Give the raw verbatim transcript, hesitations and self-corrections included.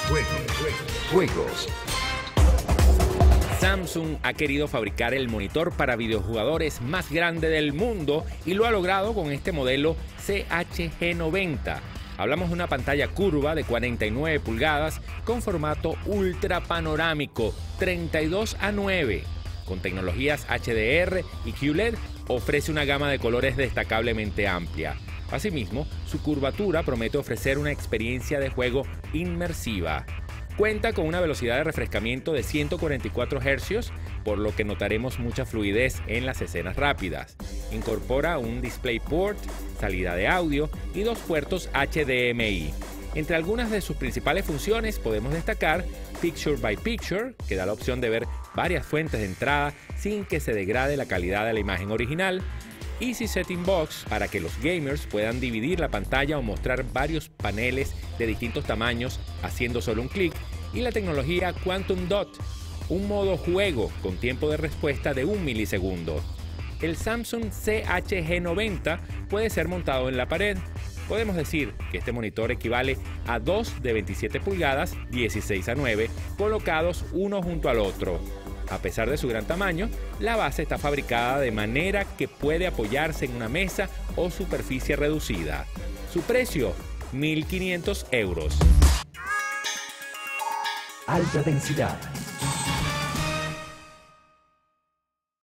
Juegos. Samsung ha querido fabricar el monitor para videojugadores más grande del mundo y lo ha logrado con este modelo C H G noventa. Hablamos de una pantalla curva de cuarenta y nueve pulgadas con formato ultra panorámico treinta y dos a nueve. Con tecnologías H D R y Q L E D ofrece una gama de colores destacablemente amplia. Asimismo, su curvatura promete ofrecer una experiencia de juego inmersiva. Cuenta con una velocidad de refrescamiento de ciento cuarenta y cuatro hercios, por lo que notaremos mucha fluidez en las escenas rápidas. Incorpora un DisplayPort, salida de audio y dos puertos H D M I. Entre algunas de sus principales funciones podemos destacar Picture by Picture, que da la opción de ver varias fuentes de entrada sin que se degrade la calidad de la imagen original, Easy Setting Box, para que los gamers puedan dividir la pantalla o mostrar varios paneles de distintos tamaños haciendo solo un clic, y la tecnología Quantum Dot, un modo juego con tiempo de respuesta de un milisegundo. El Samsung C H G noventa puede ser montado en la pared. Podemos decir que este monitor equivale a dos de veintisiete pulgadas, dieciséis a nueve, colocados uno junto al otro. A pesar de su gran tamaño, la base está fabricada de manera que puede apoyarse en una mesa o superficie reducida. Su precio, mil quinientos euros. Alta densidad.